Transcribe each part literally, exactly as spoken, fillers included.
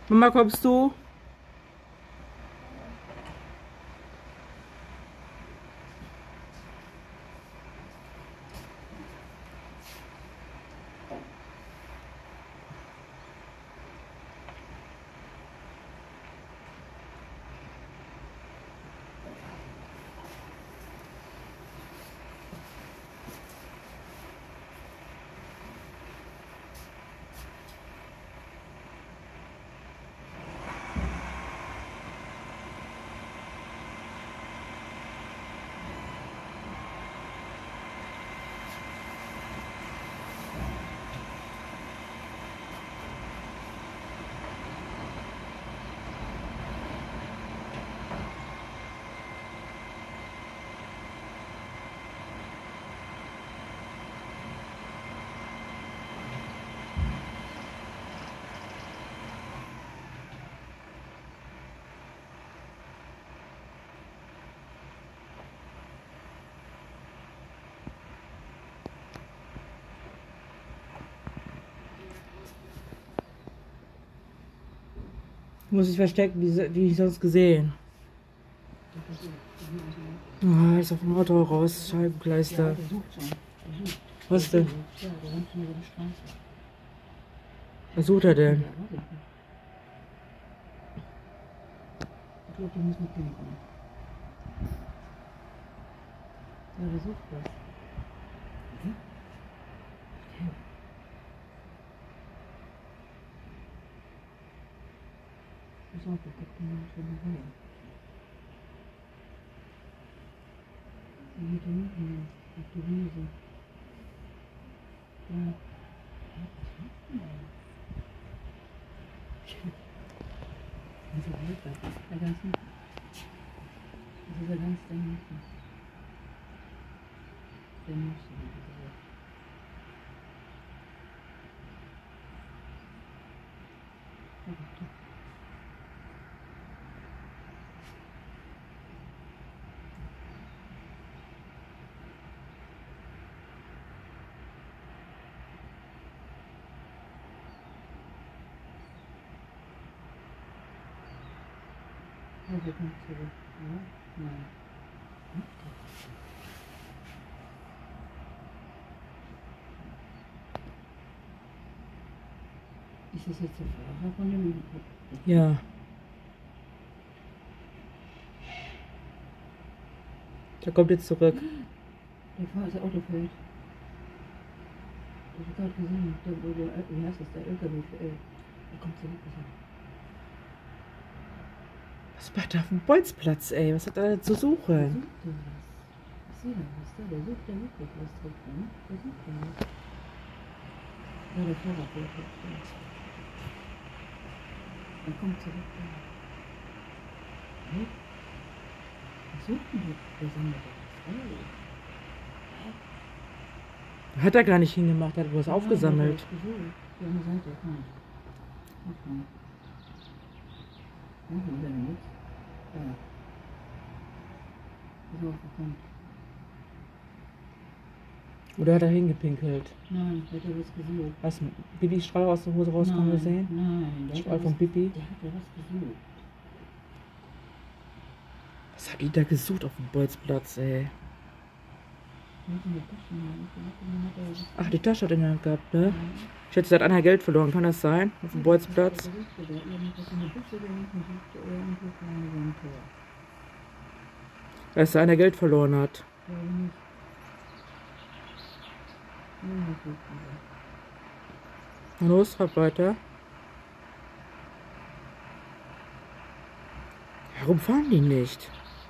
Mama, kommst du? Muss ich verstecken, wie, wie ich sonst gesehen. Ah, ist auf dem Auto raus, Scheibenkleister. Was denn? Was sucht er denn? Ich glaube, die muss mit dem kommen. Ja, der sucht was. Mhm. Okay. Pass auf, ich guck mal schon mal her. Wie geht der hinten auf die Wiese? Ja. Was macht denn der? Also weit, weit. Da ganz hinten. Das ist ja ganz da hinten. Der muss so wie gesagt. Ja, doch. Ja, wir kommen zurück. Ja? Nein. Ist das jetzt der Fahrer von dem? Ja. Der kommt jetzt zurück. Der Fahrer, das Auto fällt. Das habe ich gerade gesehen. Der, der, wie heißt das? Der L K W. Der kommt zurück. Was macht er auf dem Bolzplatz, ey? Was hat er denn zu Der suchen? sucht da was. Ich sehe da was da. Der sucht da wirklich was drauf. Ne? Der sucht da was. Ja, der Fahrer fällt jetzt. Er kommt zurück. Hä? Was sucht denn der? Der sammelt da was. Hä? Hat er gar nicht hingemacht, er hat was aufgesammelt. Ja, die eine Seite, komm. Okay. Ja, wo ist er denn jetzt? Da. So, wo kommt? Oder hat er hingepinkelt? Nein, der hat ja was gesucht. Hast du Bibi-Strahl aus der Hose rauskommen Nein, gesehen? nein, der hat Strahl ja von was, Bibi? der hat ja was gesucht. Was hat die da gesucht auf dem Bolzplatz, ey? Ach, die Tasche hat er in der Hand gehabt, ne? Ich schätze, er hat einer Geld verloren. Kann das sein? Auf dem Bolzplatz? Dass einer Geld verloren hat. Na los, hab weiter. Warum fahren die nicht?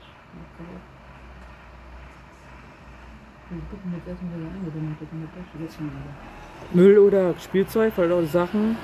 Müll oder Spielzeug, verlorene Sachen.